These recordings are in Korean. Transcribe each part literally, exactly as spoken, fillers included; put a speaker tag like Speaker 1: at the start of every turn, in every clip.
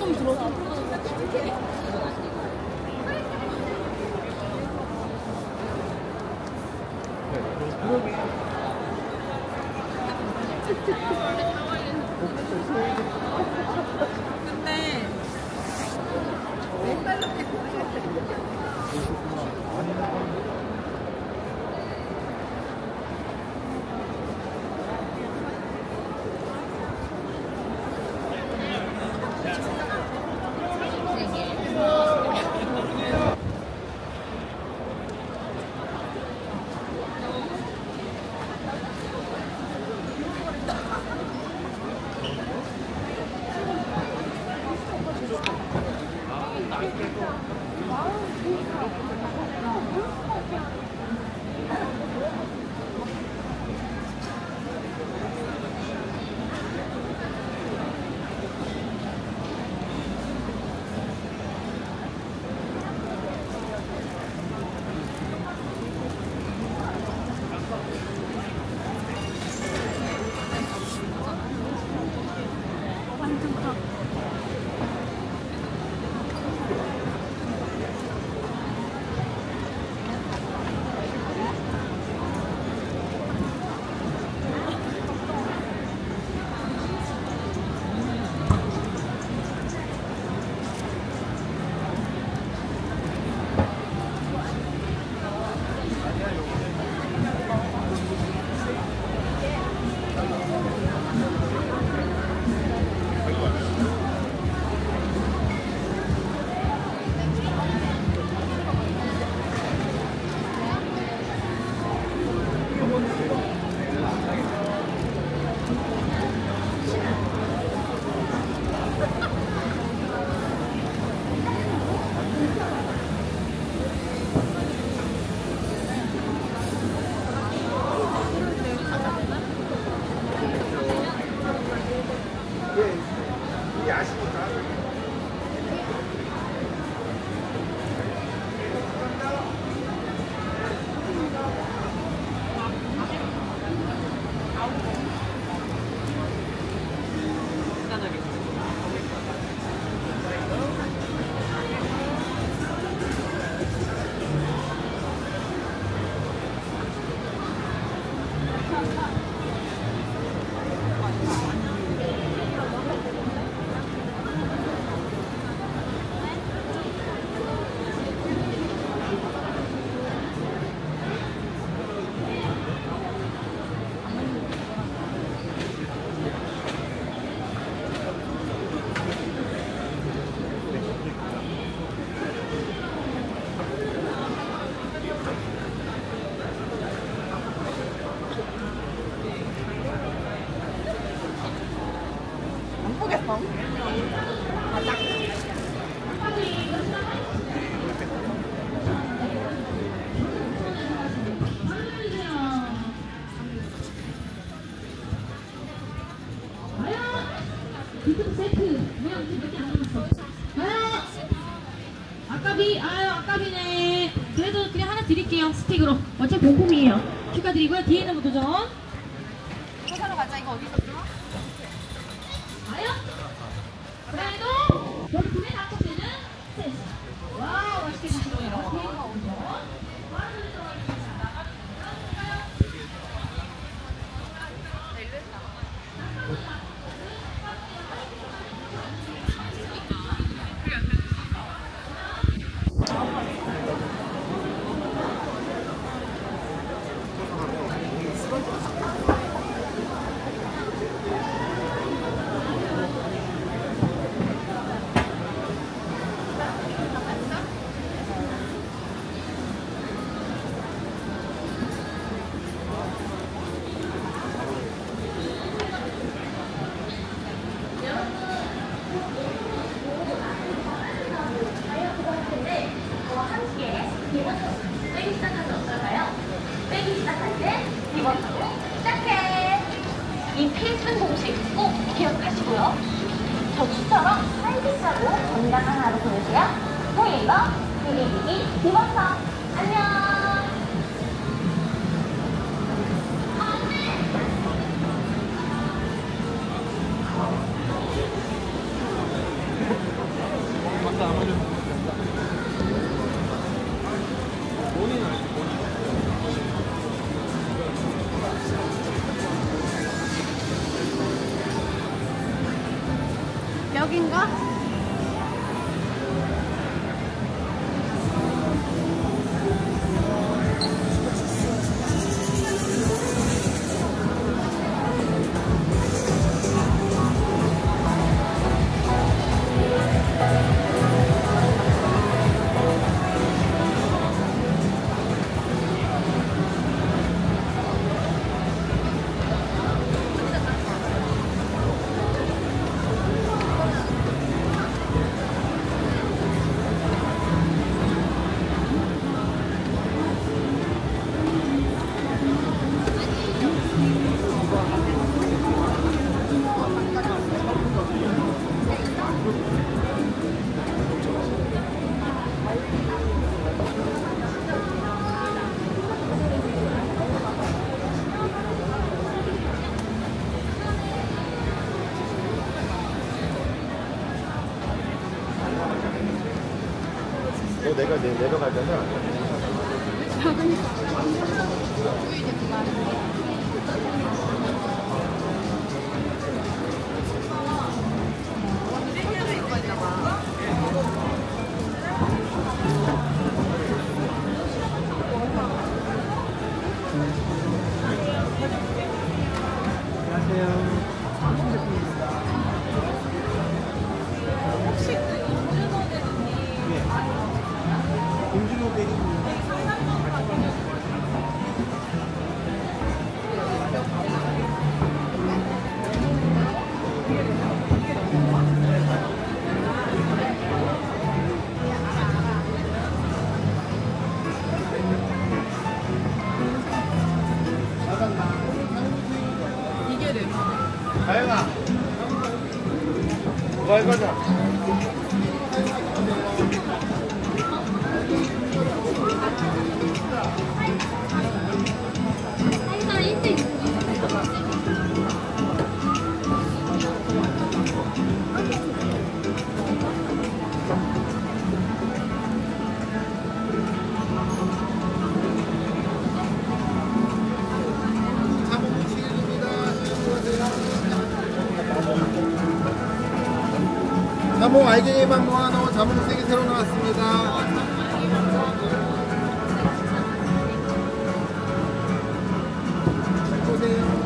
Speaker 1: 좀 들어서. 근데 맨발로 아까비, 아유 아까비네. 그래도 그냥 하나 드릴게요. 스틱으로. 어차피 복음이에요. 축하드리고요. 뒤에 있는 거 도전. 또 사러 가자. 이거 어디서 줘? 아유. 그래도 여기 두개 닫고 쓰는 셋. 와우, 맛있게 드시고요. 뒤에 있는 거 오죠. 빼기 시작하면 어떨까요? 빼기 시작할 때 이번부터 시작해! 이 필승 공식 꼭 기억하시고요. 저처럼 활기차고 건강한 하루 보내세요. 통일거 비리비리 이번서 안녕! 여긴가?
Speaker 2: 너 내가 내, 내려가잖아. 가영아, 뭐 할 거냐? 자몽 알갱이만 모아놓은 자몽색이 새로 나왔습니다. 보세요.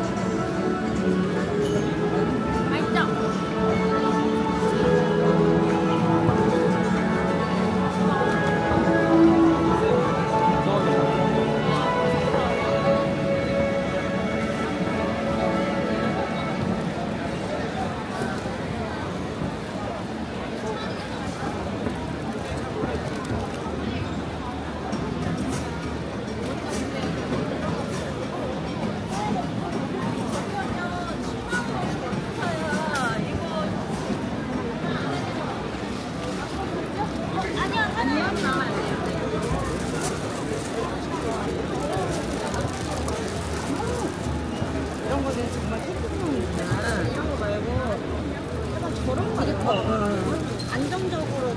Speaker 3: 이런 거는 정말 소품용이구나. 이런 거 말고 약간 저런 거 있고 안정적으로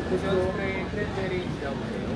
Speaker 2: 쿠션 스프레이 크랜베리 지나보세요.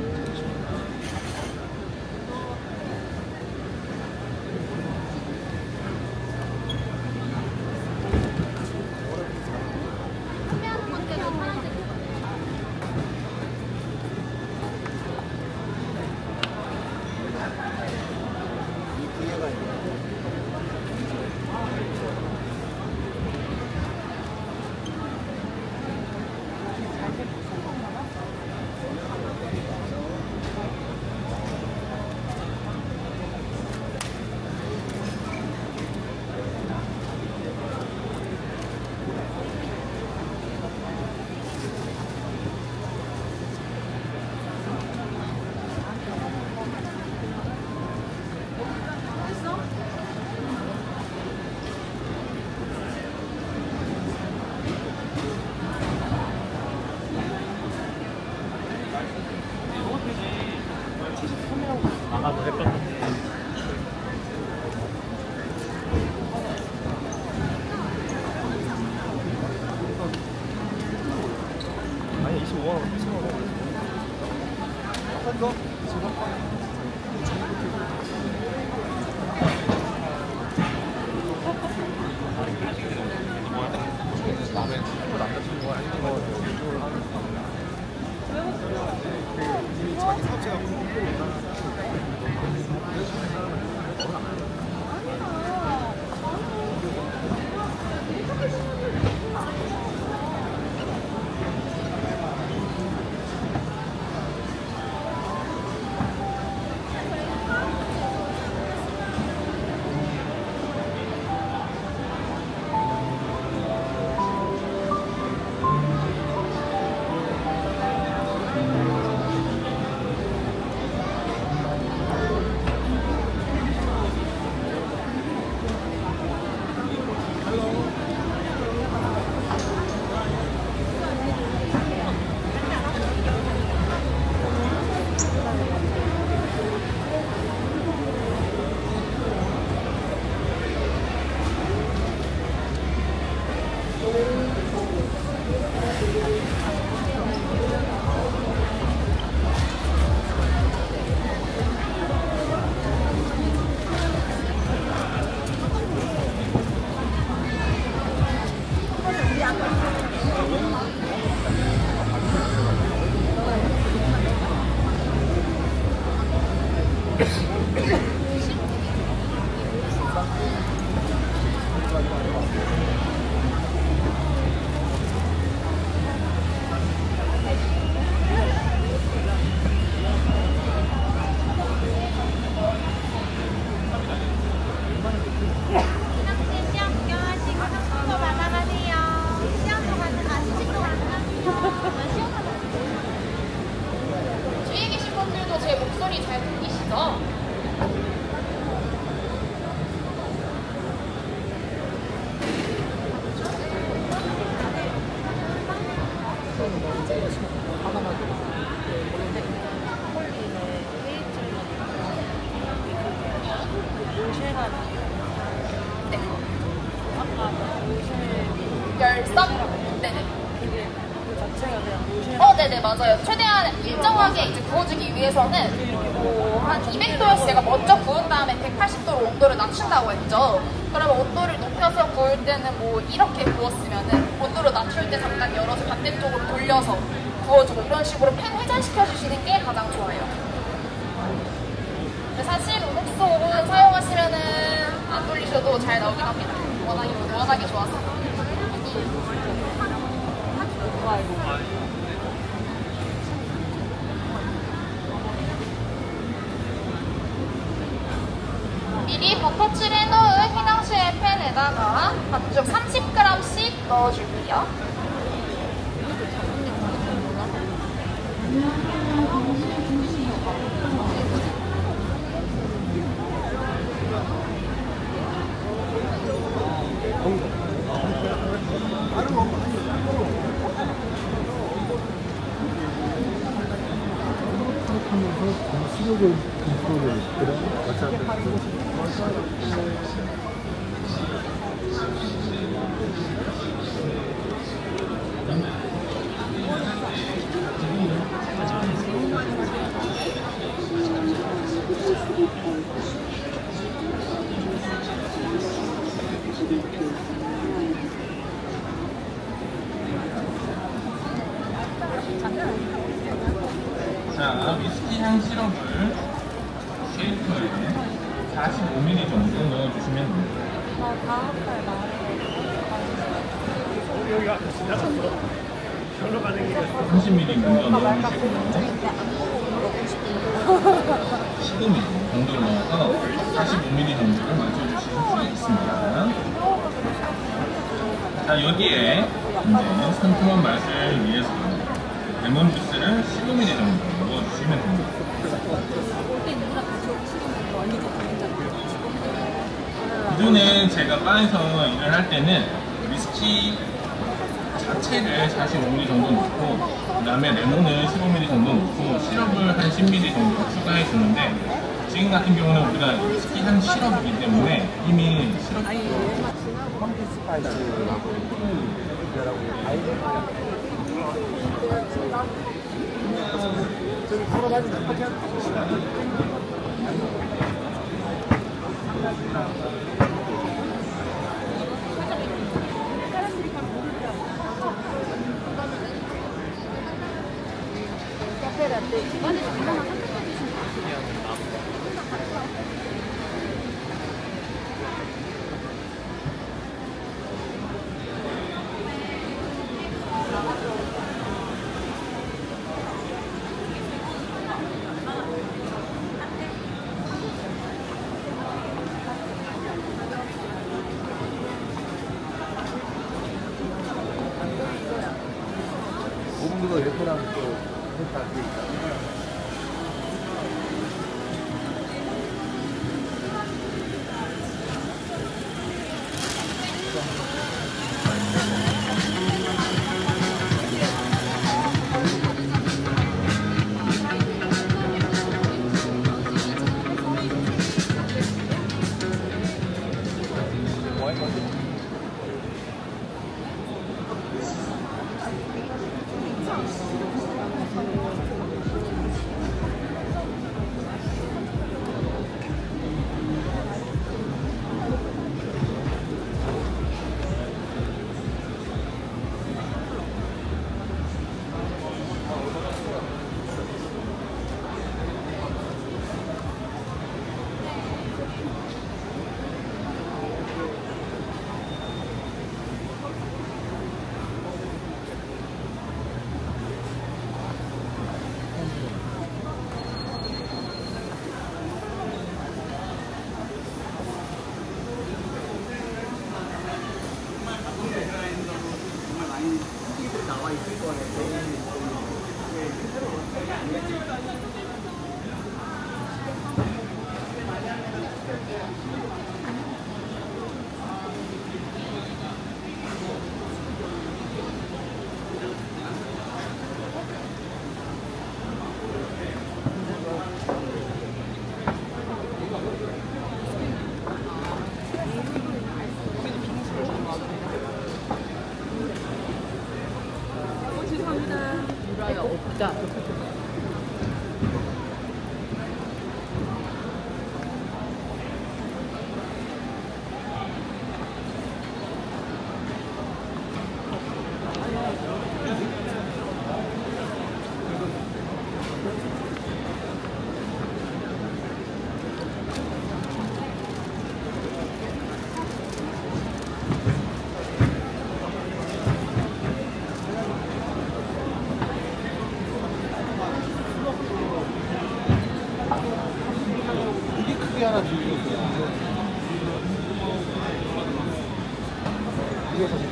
Speaker 4: 나가도 했던 아니 이십오 원 이십오 원 한 더? 이십오 원? 남의 친구 남자친구가 있는 거 이쪽으로 하는 거 그 자기 사업체가
Speaker 1: 뒤에 계신 분들도 제 목소리 잘 들리시죠? 네. 열성? 네네. 어, 네네, 맞아요. 최대한 일정하게 이제 구워주기 위해서는 뭐 한 이백 도에서 제가 먼저 구운 다음에 백팔십 도로 온도를 낮춘다고 했죠. 그러면 온도를 높여서 구울 때는 뭐 이렇게 구웠으면은 온도를 낮출 때 잠깐 열어서 반대쪽으로 돌려서 구워주고 이런 식으로 팬 회전시켜 주시는 게 가장 좋아요. 근데 사실 우묵소 오븐 사용하시면은 안 돌리셔도 잘 나오긴 합니다. 워낙에, 워낙에 좋아서. 미리 버터칠을 해놓은 휘낭시에 팬에다가 반죽 삼십 그램씩 넣어줄게요.
Speaker 2: 수족을 수족을 그래 같이
Speaker 5: 자, 위스키 향 시럽을 쉐이커에 사십오 밀리리터 정도 넣어주시면 됩니다.
Speaker 3: 나 다음 달 말에
Speaker 4: 여기가 지나갔어. 별로 가는 길이었어.
Speaker 5: 삼십 밀리리터 먼저 넣어주시고 십오 밀리리터 정도를 넣어서 사십오 밀리리터 정도를 맞춰주실 수 있습니다. 자, 여기에 이제 상큼한 맛을 위해서 레몬 주스를 십오 밀리리터 정도 넣어주시면 됩니다. 기존에 제가 바에서 일을 할 때는 위스키 자체를 사십오 밀리리터 정도 넣고 그 다음에 레몬을 십오 밀리리터 정도 넣고 시럽을 한 십 밀리리터 정도 추가해 주는데 지금 같은 경우는 우리가 위스키 향 시럽이기 때문에 이미 시럽
Speaker 2: 오븐도 레토랑 또 다 돼 있다.
Speaker 3: 없다.
Speaker 2: 이게 크게 하나 주세요. 이게 사실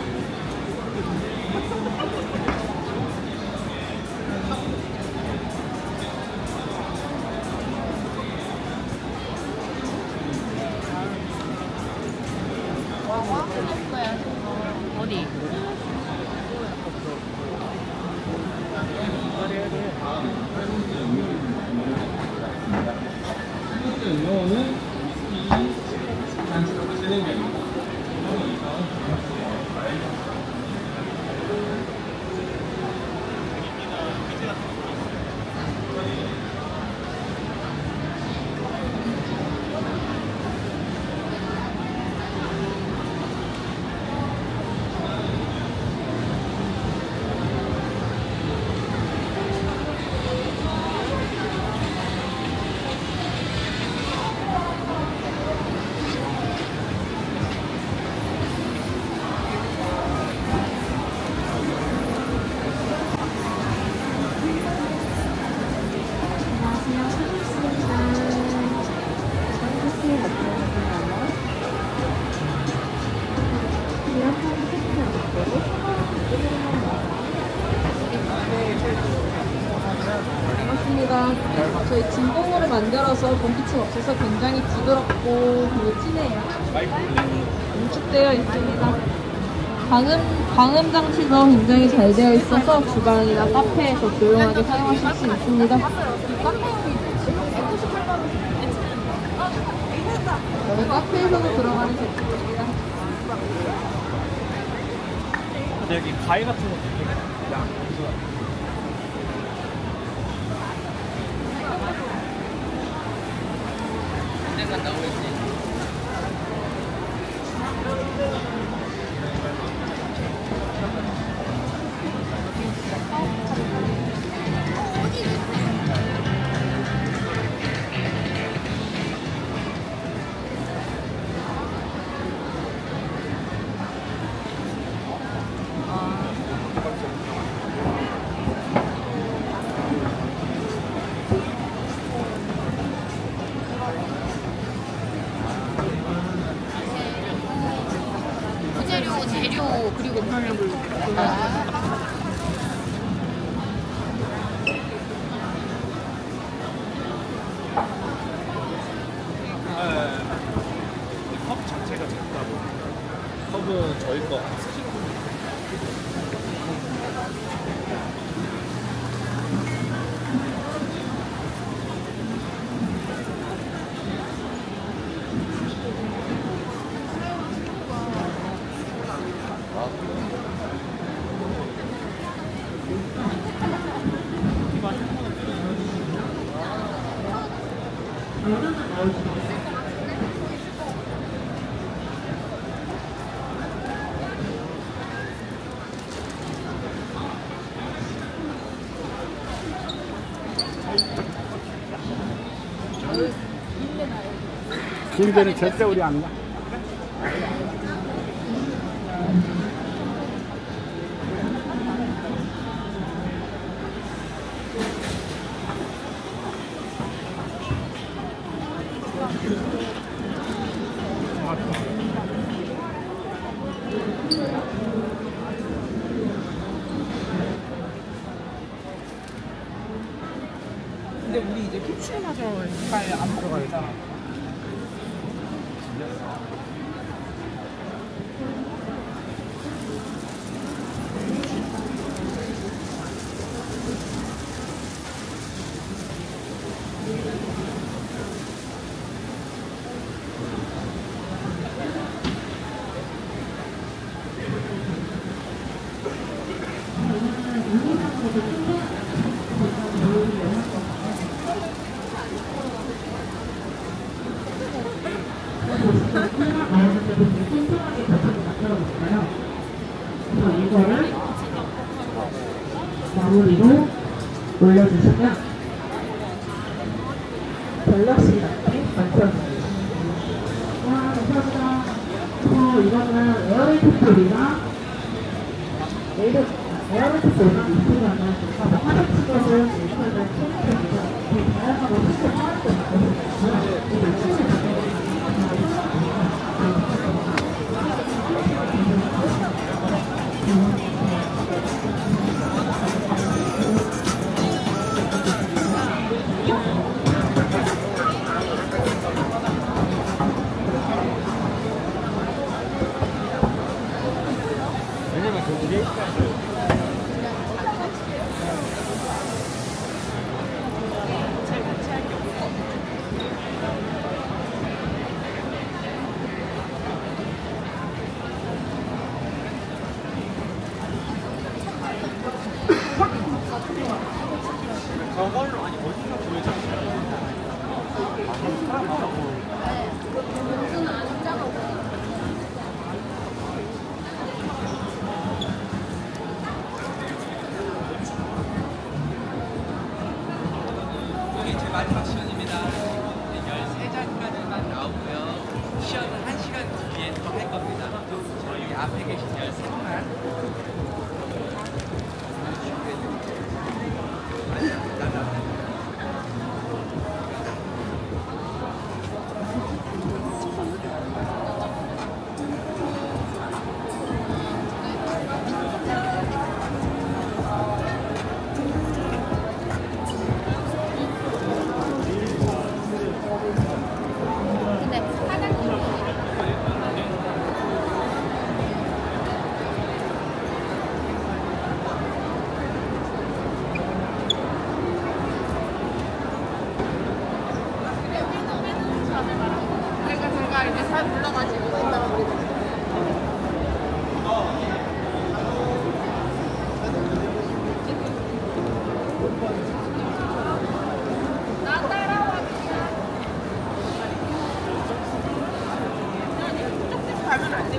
Speaker 1: 어디?
Speaker 5: 음료는 위스키 한 시럽을 쓰는 게 아니고
Speaker 3: 저희 진공으로 만들어서 공기층 없어서 굉장히 부드럽고 그리고 진해요. 응축되어 있습니다. 방음, 방음 장치도 굉장히 잘 되어 있어서 주방이나 카페에서 조용하게 사용하실 수 있습니다. 여기 카페에서도 들어가는 제품입니다.
Speaker 4: 근데 여기 과일 같은 것도 있네.
Speaker 1: 재료, 재료 그리고 물을
Speaker 4: 컵 자체가 작다고. 컵은 저희 거 쓰시는 분들.
Speaker 2: 김대는 절대 우리 안 가.
Speaker 3: 근데 우리 이제 캡슐 마저 빨리 안 들어가잖아.
Speaker 1: 이거를 마무리로 올려주시면 갤럭시 이렇게 완성됩니다. 와, 감사합니다. 어, 이거는 에어레이트 소리가 에어레이트 소리가 있으면은 화장 치료를 일단은 케미컬 다양하고 실제 화학도 있거든요.
Speaker 4: 왜냐면 그게 저걸로 아니 어디서 보여줬어요? 사람 많아고
Speaker 6: 이게 제 마지막 시연입니다. 열세 장까지만 나오고요. 시연은 한 시간 뒤에 또 할 겁니다. 저희 앞에 계신 열세 분만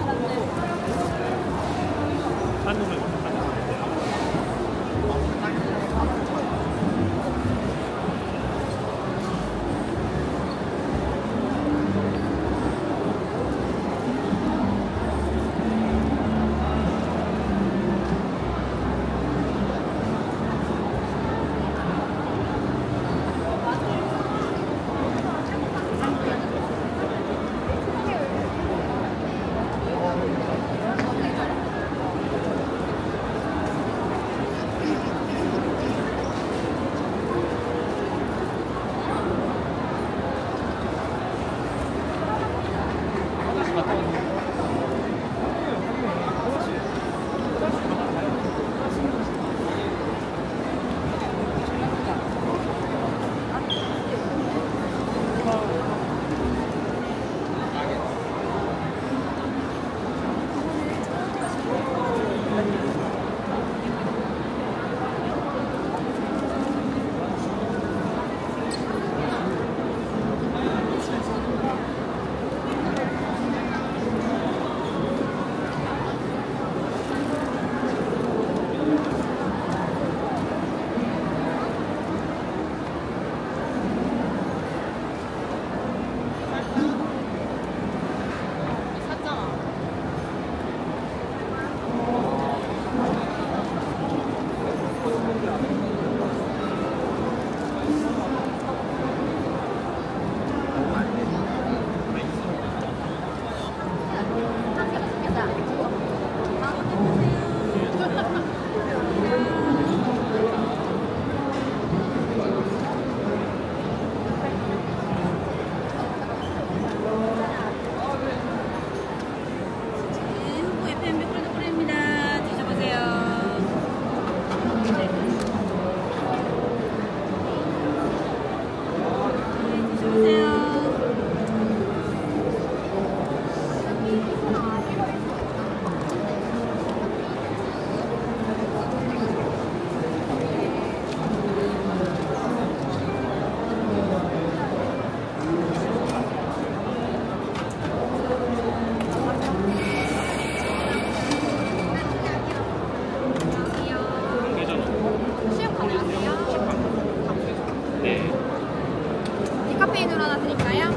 Speaker 7: 디카페인으로 하나 드릴까요?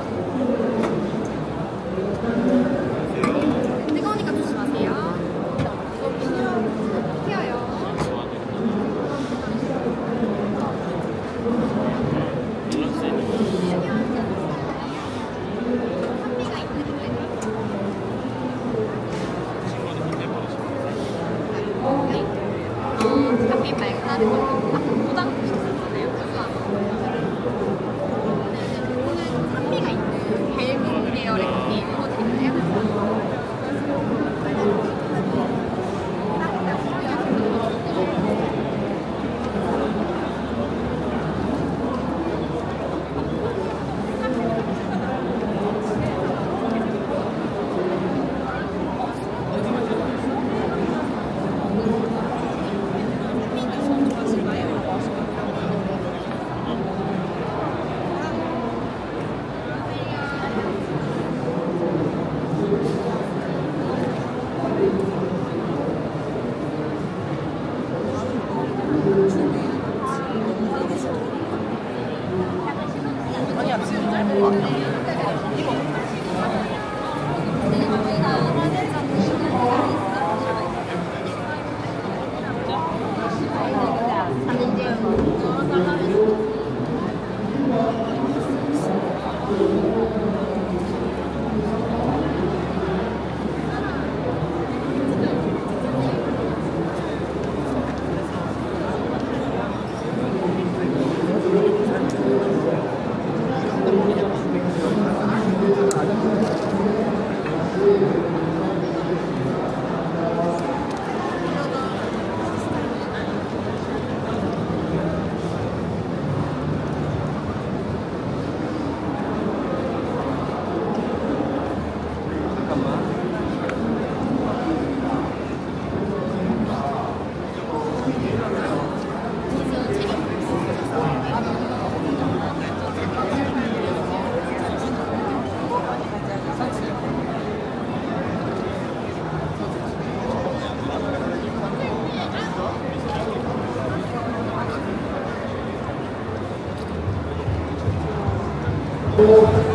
Speaker 7: 뜨거우니까 조심하세요. 튀어요. 산미가 있는데. 네. 어, 디카페인 말고 다른 걸로 포장 주셨었잖아요. 오늘 산미가 있는 벨브 계열의 커피 이거 드릴까요?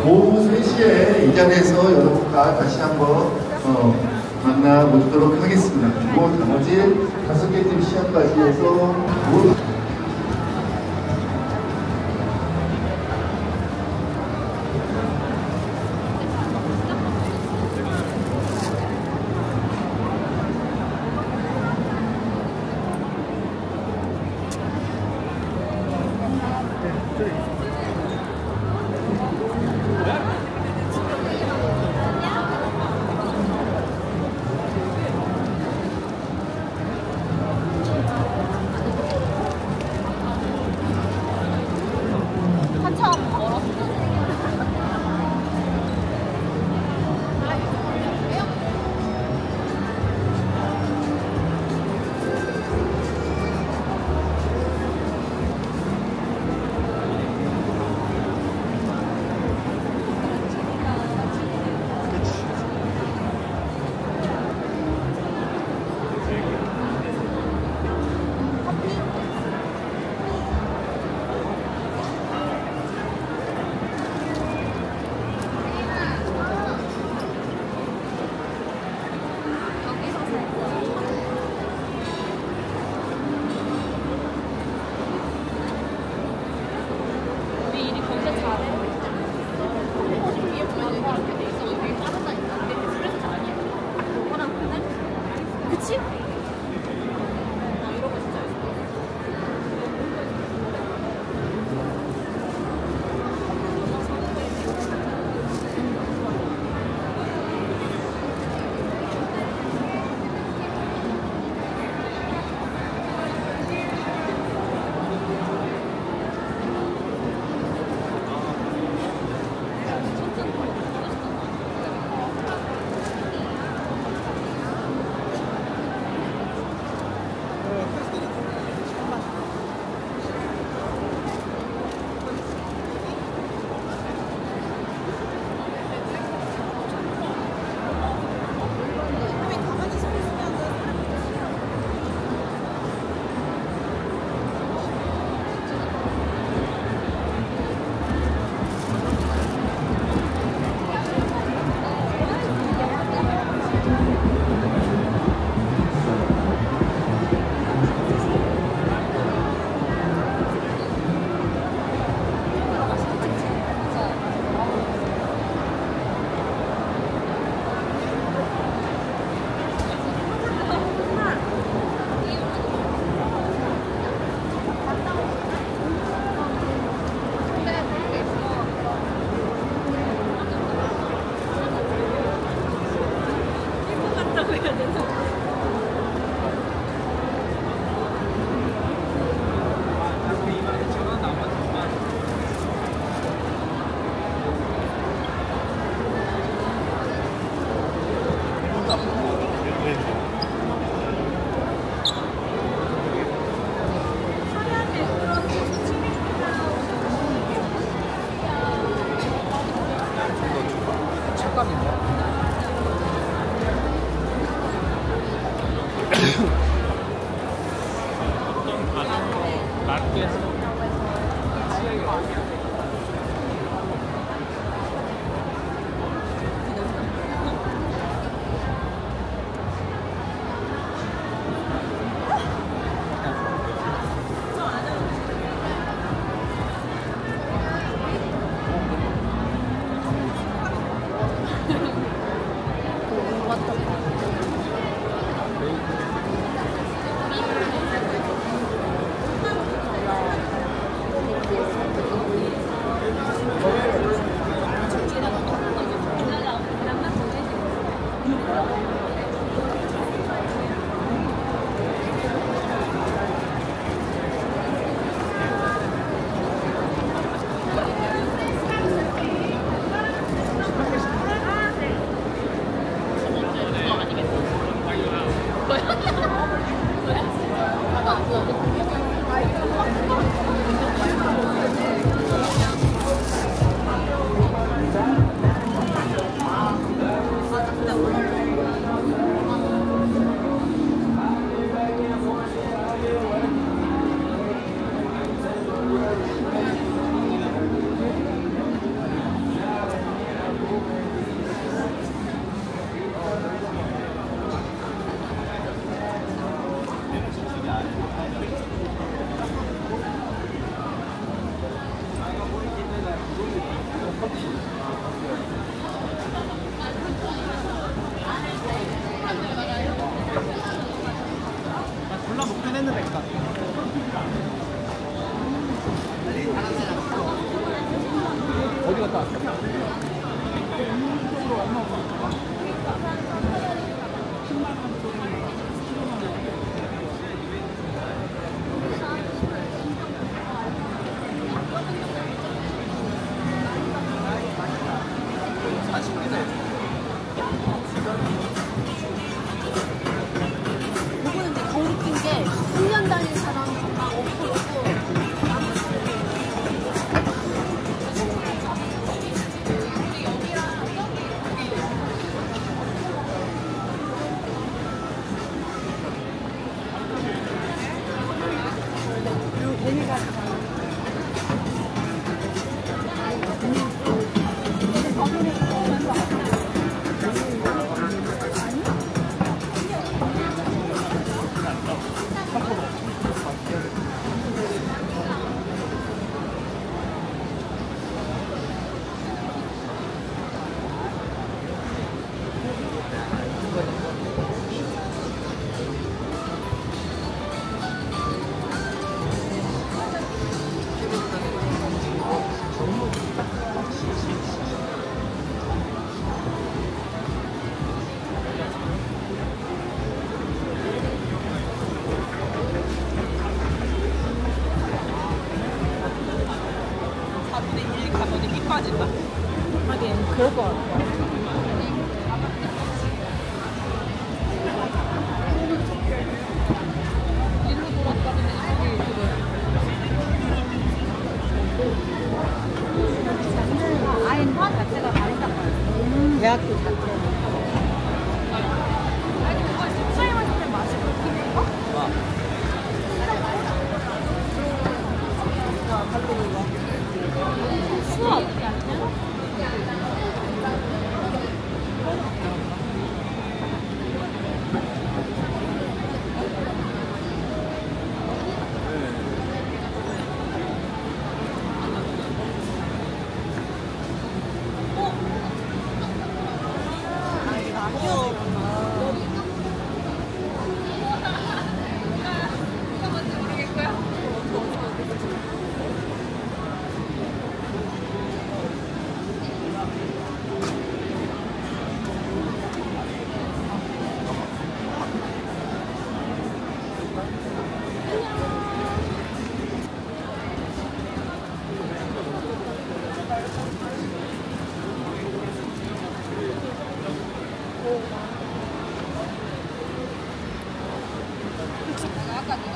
Speaker 2: 오후 세 시에 이 자리에서 여러분과 다시 한번 어, 만나보도록 하겠습니다. 그리고 나머지 다섯 개 팀 시합까지 해서 모두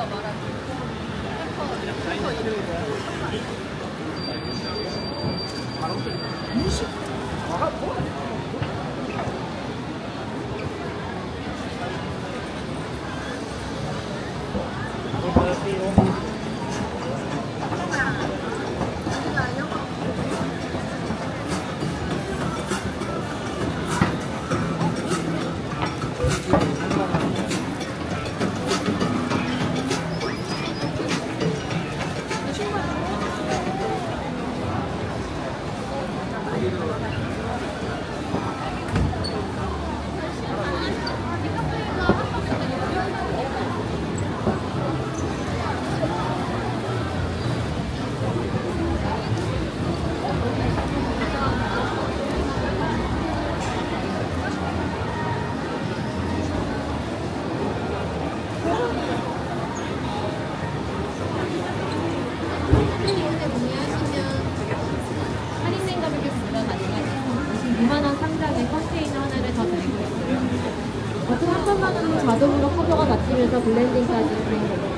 Speaker 1: 이만 원 상당의 컨테이너 하나를 더 드리고 있고요. 버튼 한 번만으로 자동으로 커버가 닫히면서 블렌딩까지 진행됩니다.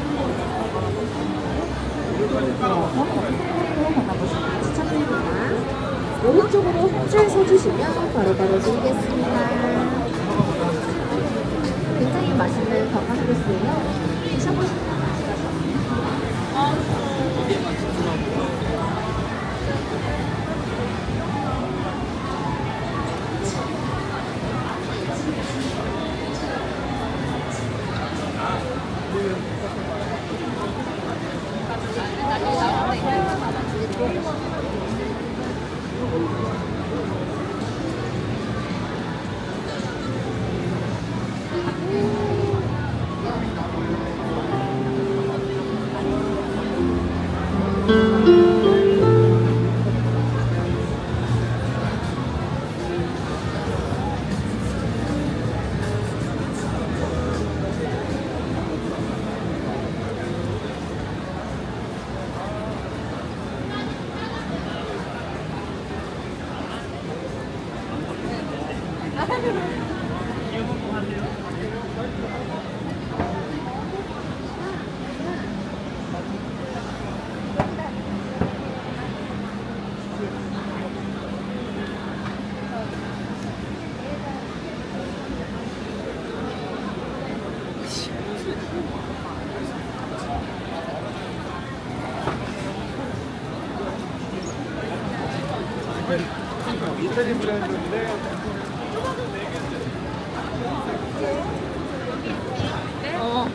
Speaker 8: 오른쪽으로 홈줄 서주시면 바로바로 드리겠습니다. 굉장히 맛있는 덕한소스예요. 드셔보시면
Speaker 4: 이태리 브랜드인데
Speaker 3: 어.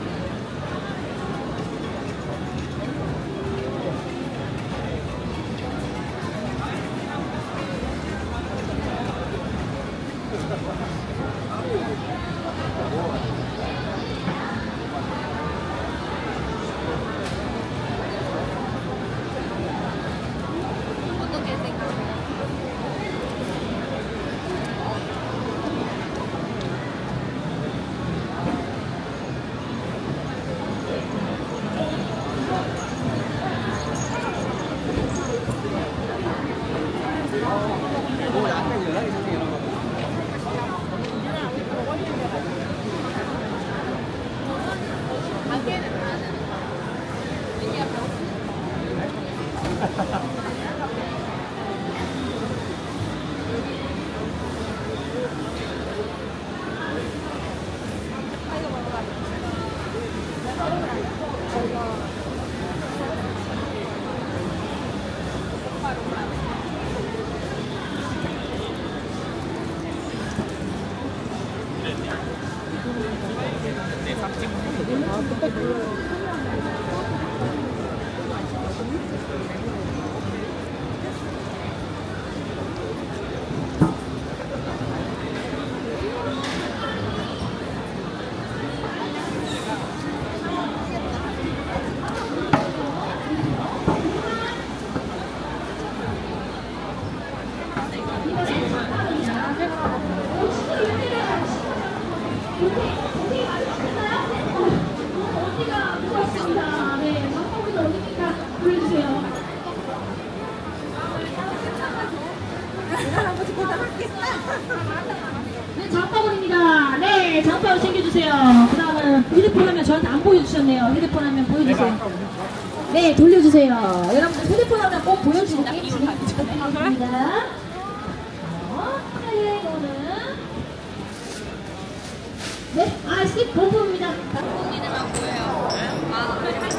Speaker 1: 네, 잡아버립니다. 네. 네, 장바로 챙겨주세요. 그 다음은 휴대폰 화면 저한테 안 보여주셨네요. 휴대폰 화면 보여주세요. 네, 돌려주세요. 여러분들 휴대폰 화면 꼭 보여주고 게임 진행하겠습니다. 네, 이거는 네, 아, 스킵 본부입니다.
Speaker 7: 본인만 보여요. 아,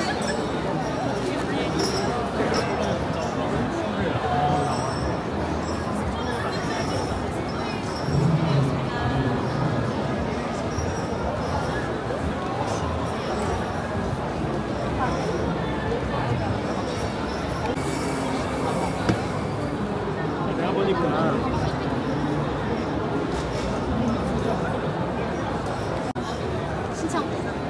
Speaker 7: 신청.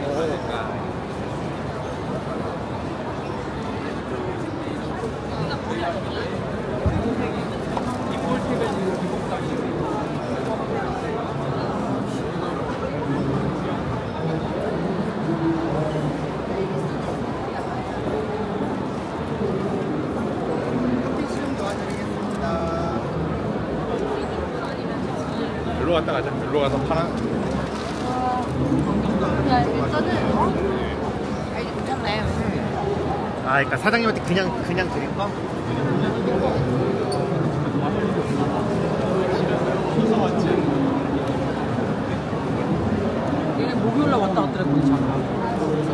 Speaker 4: 별로 갔다 가자. 별로 가서 파란. 아, 그러니까 사장님한테 그냥 그냥 드릴 거?
Speaker 3: 얘네 목요일날 왔다 갔더라 거기 잠깐.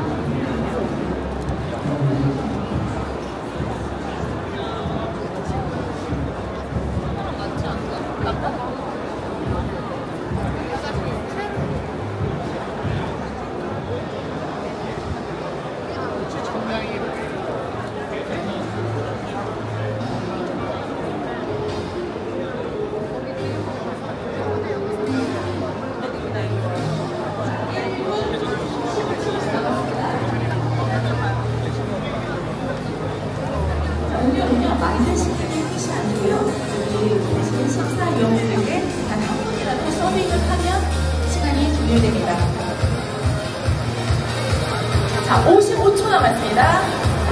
Speaker 9: 자, 오십오 초 남았습니다.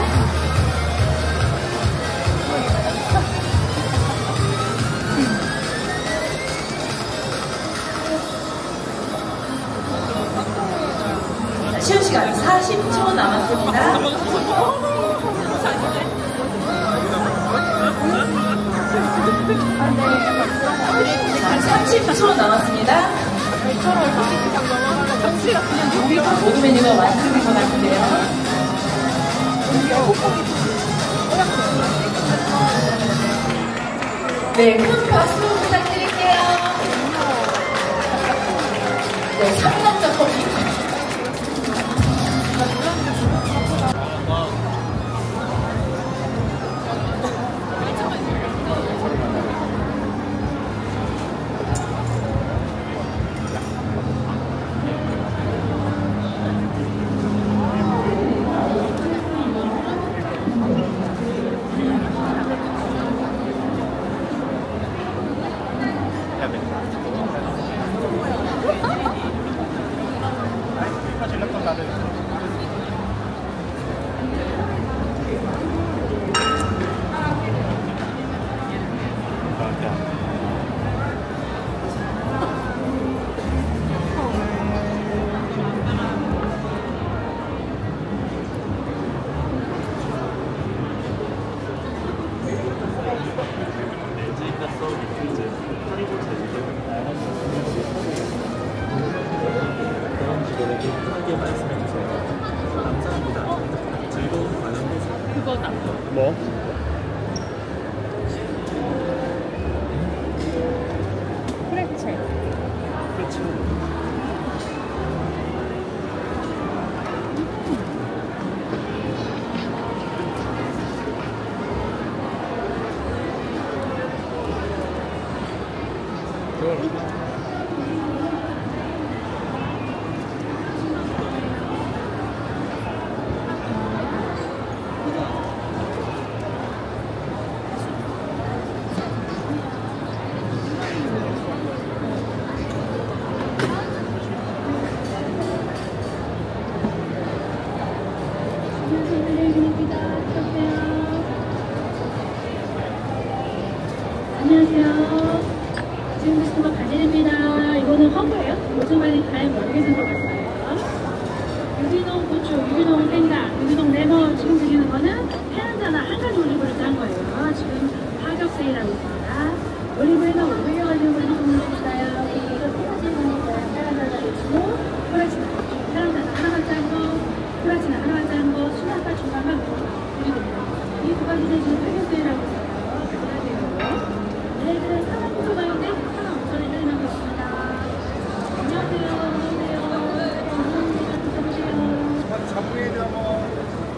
Speaker 9: 자, 쉬운 시간 사십 초 남았습니다. 자, 삼십 초 남았습니다. 모든 메뉴가 완성된 것 같은데요. 네, 큰 박수 부탁드릴게요. 네, 삼성자 커피.
Speaker 4: 뭐?
Speaker 7: 프레첼.
Speaker 4: 그렇지.
Speaker 10: 잘 모르겠는 것 같아요. 유기농 고추, 유기농 생강, 유기농 레몬 지금 드시는 거는 페란자나 한 가지 올리브를 짠 거예요. 지금 파격 세일하고 있습니다. 올리브에는 올려가지고 올리브를 있어요. 그리고 세 가지 먹는 거예요. 페란자나 고추, 프라치나 고추, 페란자나 하나만 짠 거, 프라치나 하나만 짠 거, 수납과 중간만 드리고요. 이 두 가지는 지금 파격 세일하고 있어요. 얘네들은 사만 구천 원인데 사만 오천 원에 드리는 것입니다. 안녕하세요. 안녕하세요. 감사합니다. 드셔보세요.
Speaker 4: 잡부에도 한번.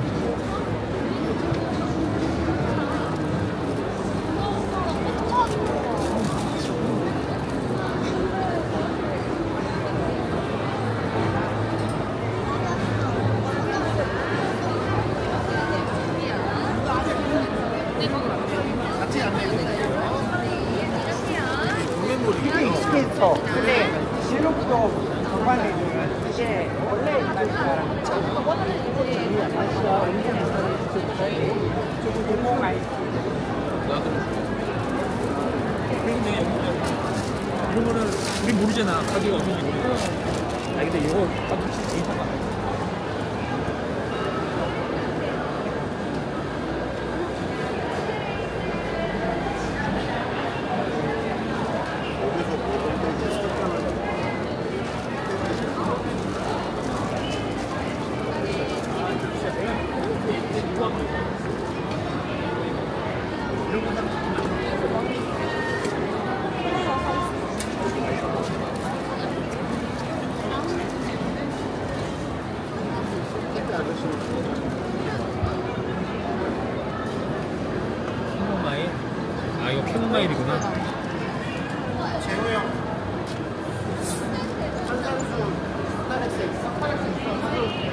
Speaker 11: 스케이터. 근데 실력도 정말 이게 원래 조금 공공 아이스.
Speaker 12: 이런 거는 우리 모르잖아. 가격이 어떤지 모르잖아. 아 근데 이거 가격 진짜 괜찮아. 캐모마일? 아 이거 캐모마일이구나.
Speaker 4: 재호 형. 탄산수, 스타렉스, 스타렉스.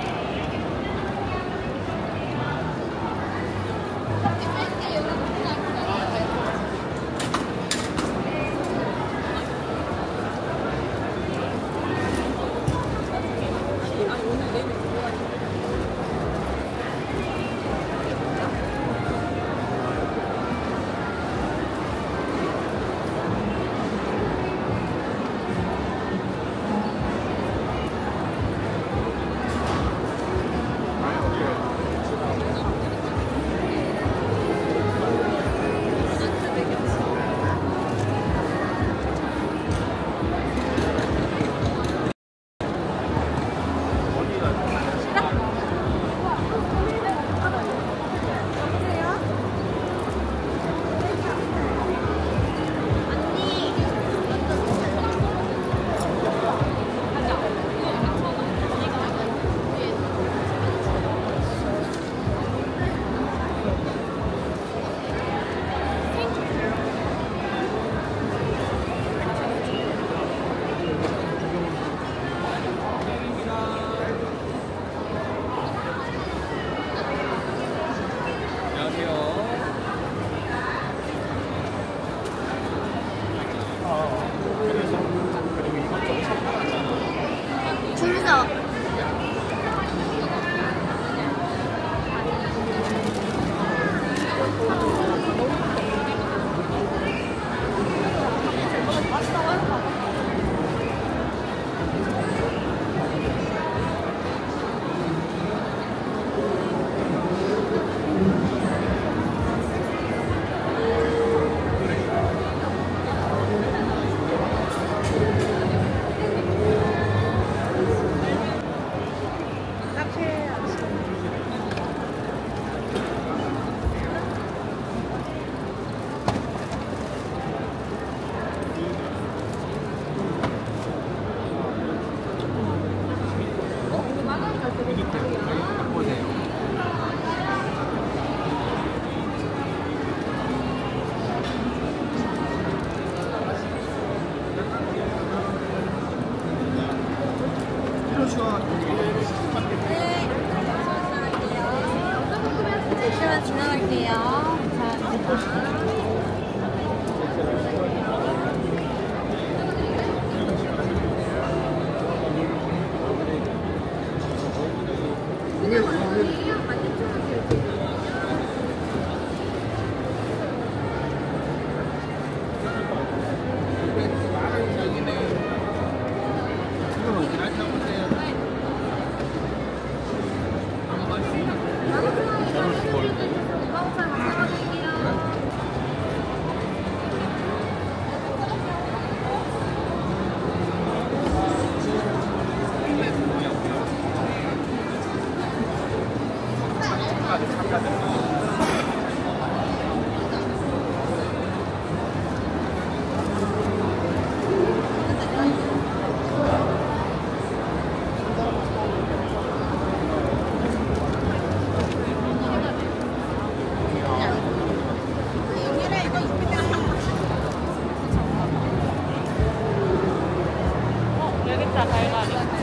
Speaker 7: 잠시만 지나갈게요. 자, 이제 보시죠.
Speaker 3: 진짜 달걀이.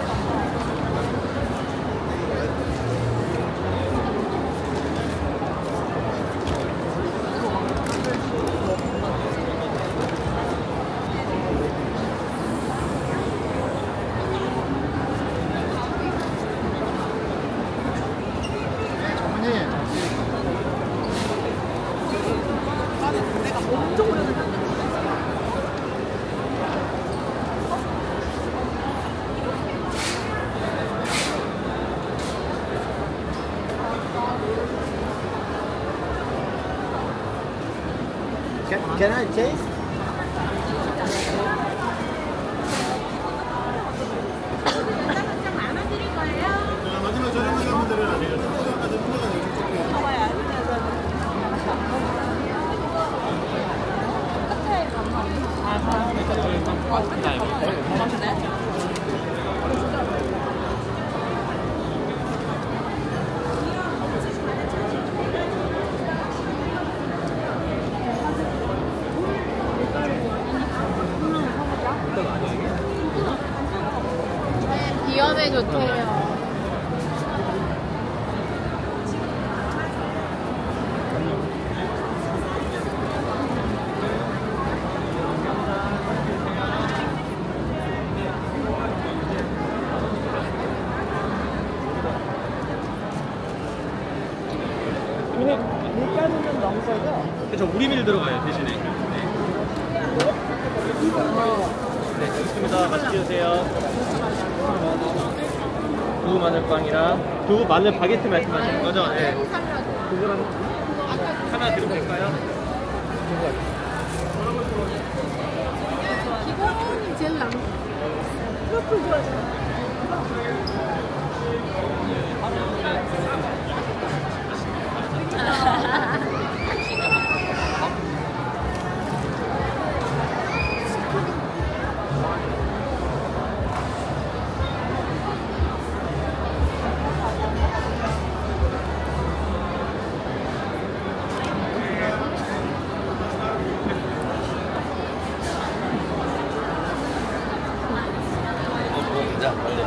Speaker 11: Can, can I taste?
Speaker 2: 마지막 저녁까지 한번 드려야 돼요. 저녁까지 혼자가 되게 촉촉해요.
Speaker 3: 비염에 좋대요.
Speaker 11: 밀가루는 넣은 거죠?
Speaker 12: 그쵸, 우리밀 들어가요, 대신에. 네. 네, 여기 있습니다. 맛있게 드세요. 두부 마늘빵이랑 두부 마늘 바게트 말씀하시는 거죠? 네. 그거랑 하나 드리면 될까요?
Speaker 3: 기본이 제일 남. 트러플 좋아하잖아.
Speaker 6: 자, 빨리.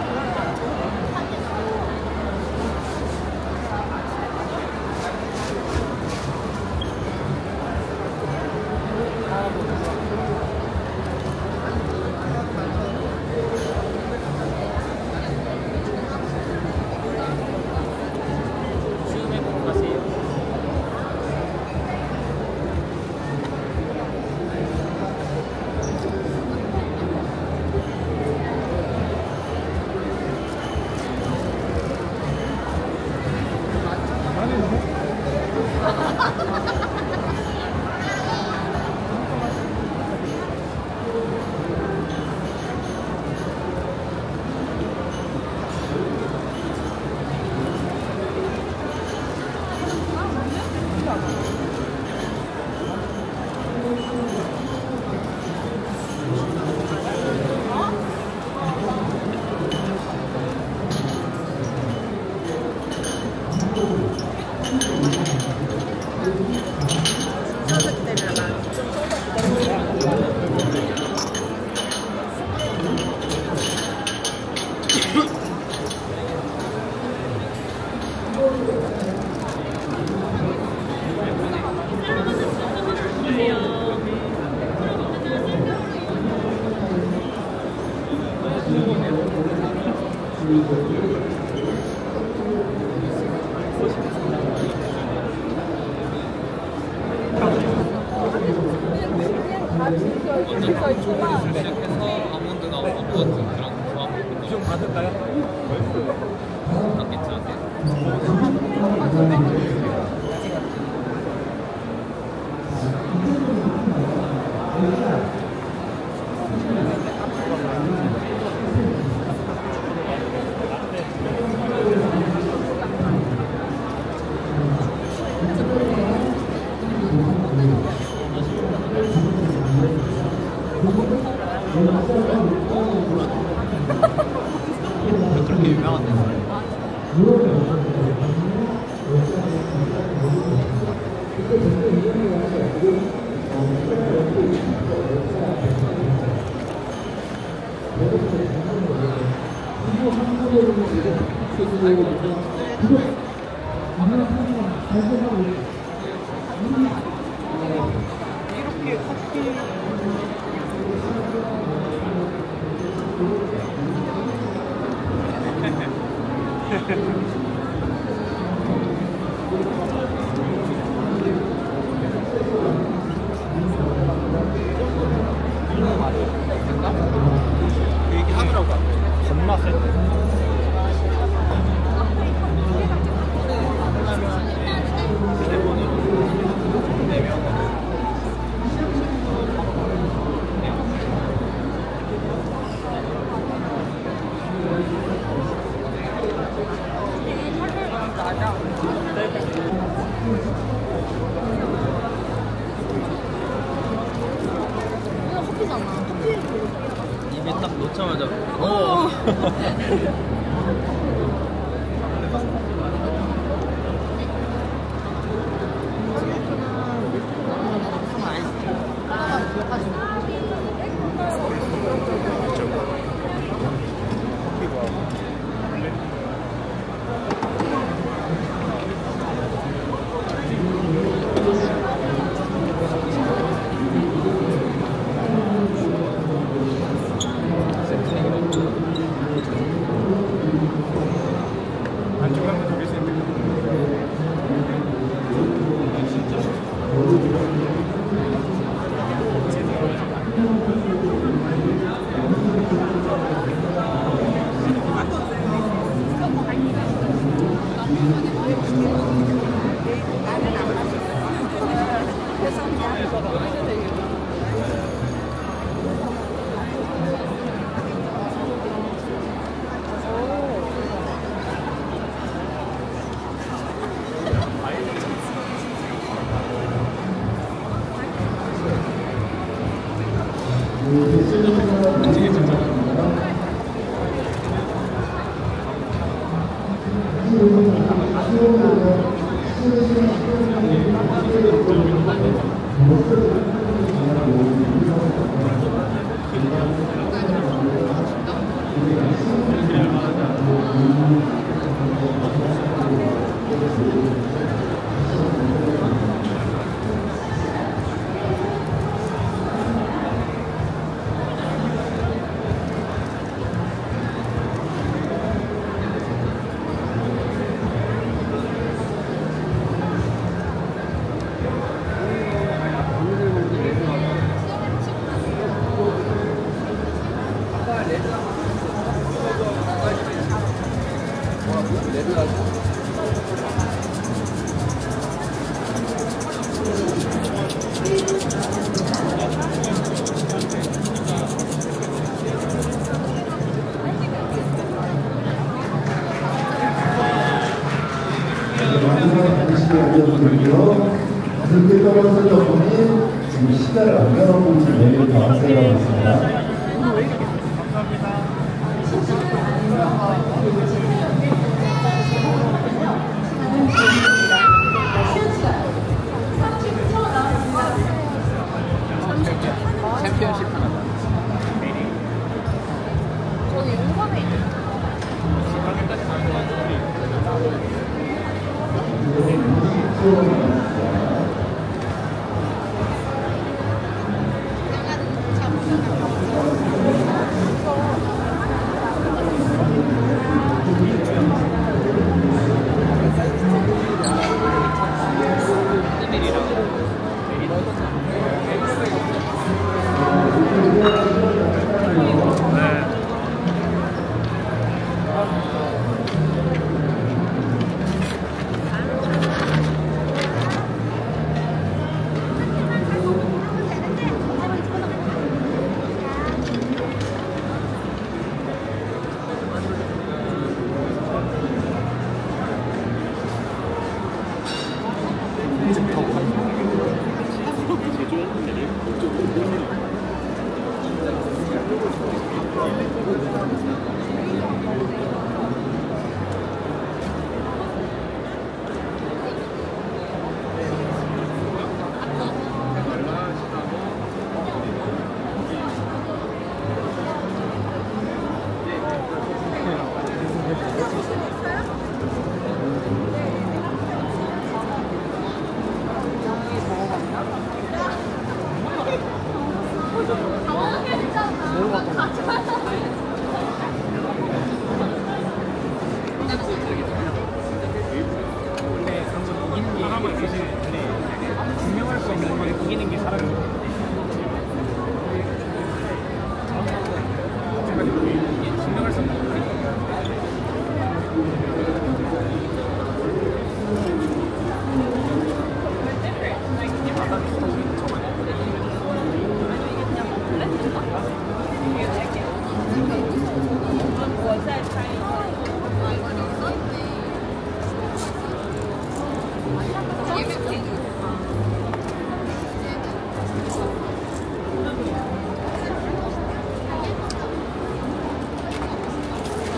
Speaker 6: 시작해서 아몬드나 어묵 같은 그런 조합 좀 받을까요? 그렇게 유명한 데서
Speaker 2: 네.
Speaker 12: 이렇게 커피 얘기하더라고. 겁나 세. 입에 딱 놓자마자 오.
Speaker 2: 그렇게 떨어졌다 보니 지금 시간을 안 가놓고 지금 내일 방생하고 있습니다.
Speaker 6: 챔피언십 하나.
Speaker 7: 저기 용산에 있는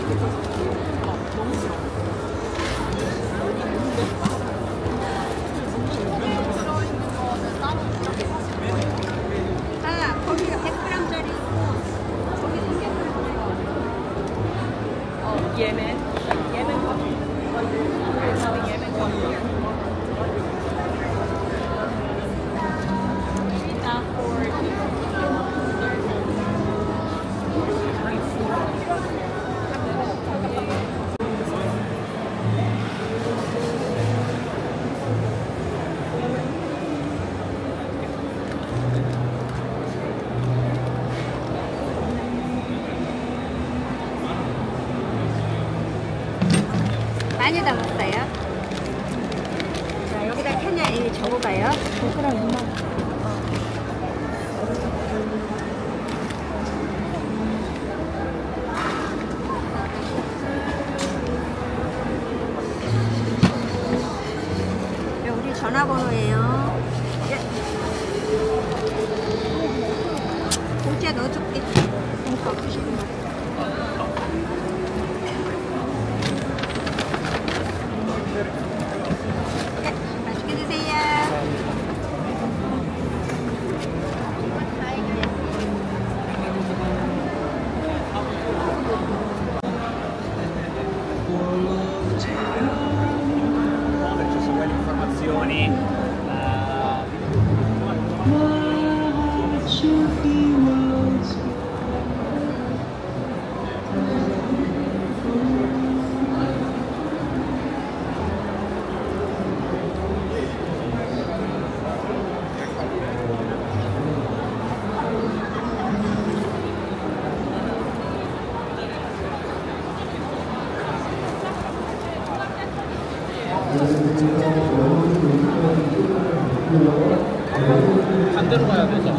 Speaker 13: 아, 거기가 백 그램짜리 거기 어, 예멘 예멘 커피 예멘 커피 많이 담았어요. 자, 여기다 캔야 이 적어봐요. 백 그램 이만 원. 우리 전화번호예요. 공짜 넣어줄게. 바쁘시구나. 맛있게 드세요.
Speaker 12: 반대로 가야 되죠.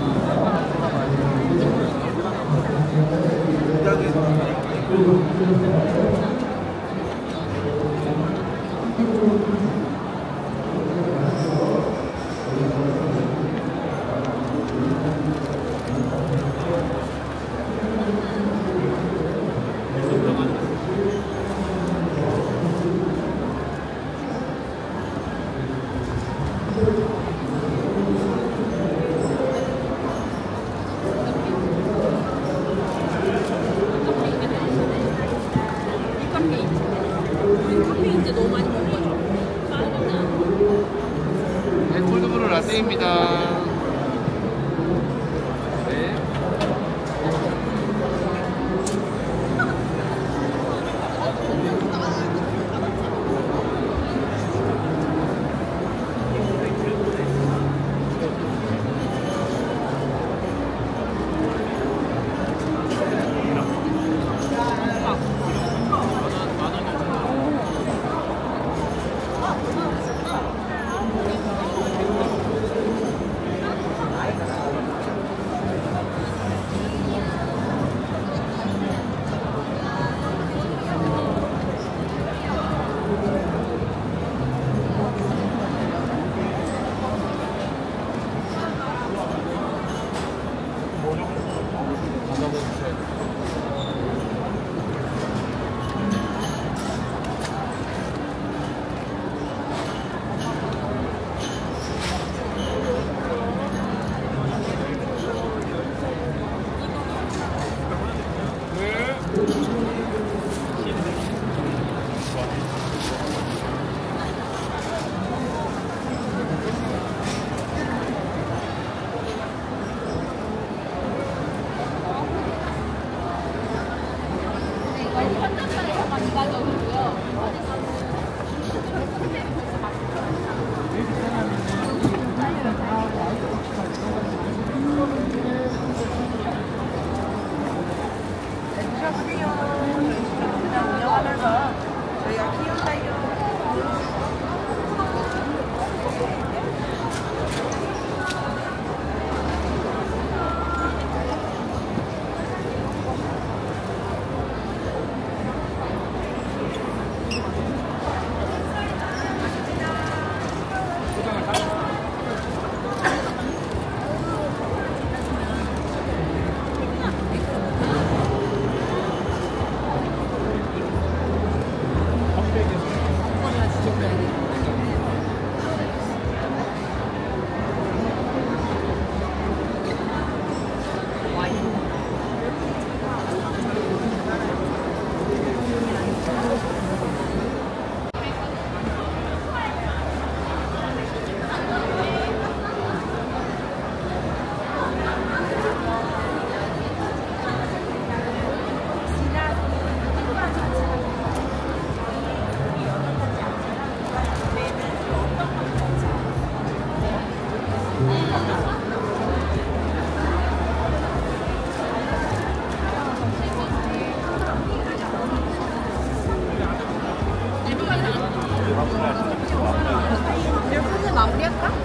Speaker 5: 네, 콜드브루 라떼입니다. 네.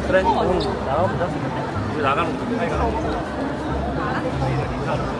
Speaker 12: 그래, 오늘 나가보자. 우리 나가는 거.